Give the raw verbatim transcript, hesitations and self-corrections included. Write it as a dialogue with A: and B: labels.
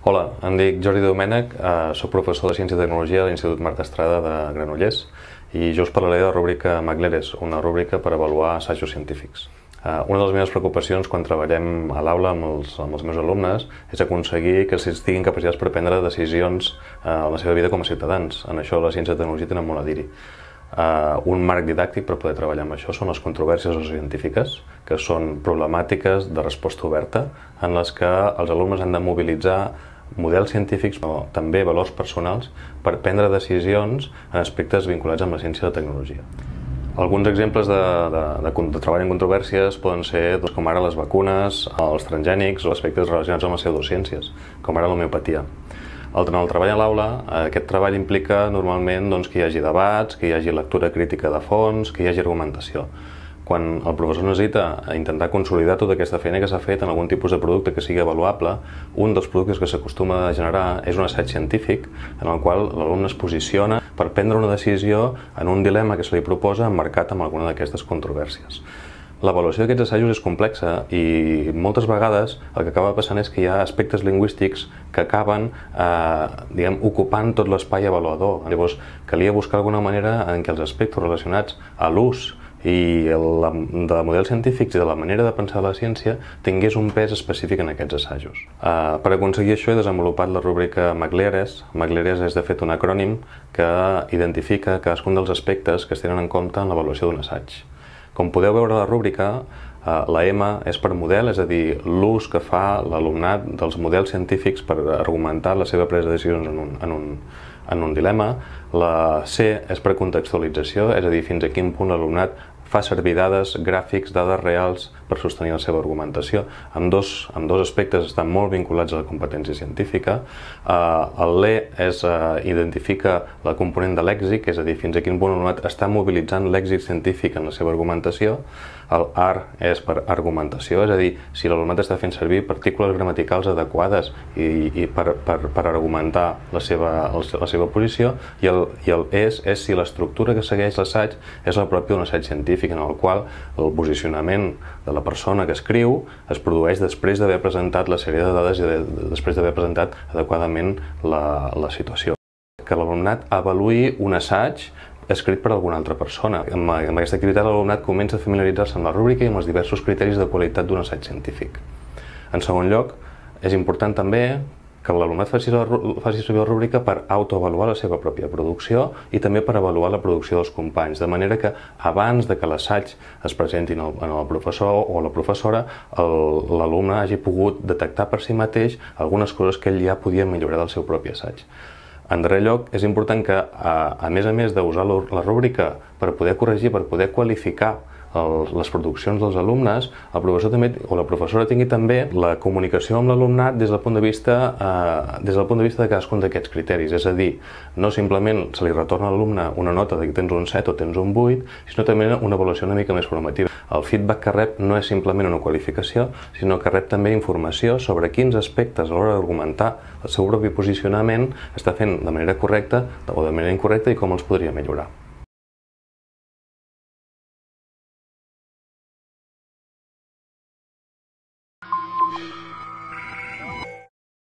A: Hola, em dic Jordi Domènech, eh, soc professor de Ciència i Tecnologia a l'Institut Marta Estrada de Granollers i jo us parlaré de la rúbrica McLeres, una rúbrica per avaluar assajos científics. Eh, una de les meves preocupacions quan treballem a l'aula amb, els, amb els meus alumnes és aconseguir que ells tinguin capacitats per prendre decisions eh, en la seva vida com a ciutadans. En això la ciència i la tecnologia tenen molt a dir-hi. Uh, un marc didàctic per poder treballar amb això són les controvèrsies científiques, que són problemàtiques de resposta oberta en les que els alumnes han de mobilitzar models científics, però també valors personals, per prendre decisions en aspectes vinculats amb la ciència i la tecnologia. Alguns exemples de, de, de, de treball en controvèrsies poden ser doncs, com ara les vacunes, els transgènics o aspectes relacionats amb les pseudociències, com ara l'homeopatia. En el treball a l'aula, aquest treball implica normalment doncs, que hi hagi debats, que hi hagi lectura crítica de fons, que hi hagi argumentació. Quan el professor necessita intentar consolidar tota aquesta feina que s'ha fet en algun tipus de producte que sigui avaluable, un dels productes que s'acostuma a generar és un assaig científic en el qual l'alumne es posiciona per prendre una decisió en un dilema que se li proposa emmarcat amb alguna d'aquestes controvèrsies. L'avaluació d'aquests assajos és complexa i moltes vegades el que acaba passant és que hi ha aspectes lingüístics que acaben eh, diguem, ocupant tot l'espai avaluador. Llavors, calia buscar alguna manera en què els aspectes relacionats a l'ús i el, de models científics i de la manera de pensar la ciència tingués un pes específic en aquests assajos. Eh, per aconseguir això he desenvolupat la rúbrica McLeres. McLeres és de fet un acrònim que identifica cadascun dels aspectes que es tenen en compte en l'avaluació d'un assaig. Com podeu veure a la rúbrica, la M és per model, és a dir, l'ús que fa l'alumnat dels models científics per argumentar la seva presa de decisions en un, en un, en un dilema. La C és per contextualització, és a dir, fins a quin punt l'alumnat fa servir dades, gràfics, dades reals per sostenir la seva argumentació. Ambdós, ambdós aspectes estan molt vinculats a la competència científica. El L és, identifica la component de lèxic, és a dir, fins a quin punt l'alumnat està mobilitzant lèxic científic en la seva argumentació. El R és per argumentació, és a dir, si l'alumnat està fent servir partícules gramaticals adequades i, i per, per, per argumentar la seva, la seva posició. I el, i el E és si l'estructura que segueix l'assaig és la pròpia d'un assaig científic, en el qual el posicionament de la persona que escriu es produeix després d'haver presentat la sèrie de dades i de, després d'haver presentat adequadament la, la situació. Que l'alumnat avaluï un assaig escrit per alguna altra persona. Amb, amb aquesta activitat l'alumnat comença a familiaritzar-se amb la rúbrica i amb els diversos criteris de qualitat d'un assaig científic. En segon lloc, és important també que l'alumnat faci, la, faci servir la rúbrica per autoavaluar la seva pròpia producció i també per avaluar la producció dels companys, de manera que abans de que l'assaig es presenti en el, en el professor o la professora, l'alumne hagi pogut detectar per si mateix algunes coses que ell ja podia millorar del seu propi assaig. En darrer lloc, és important que, a, a més a més d'usar la rúbrica per poder corregir, per poder qualificar el, les produccions dels alumnes, el professor també, o la professora tingui també la comunicació amb l'alumnat des del punt de vista eh, des del punt de vista de cadascun d'aquests criteris. És a dir, no simplement se li retorna a l'alumne una nota de que tens un set o tens un vuit, sinó també una avaluació una mica més formativa. El feedback que rep no és simplement una qualificació, sinó que rep també informació sobre quins aspectes a l'hora d'argumentar el seu propi posicionament està fent de manera correcta o de manera incorrecta i com els podria millorar.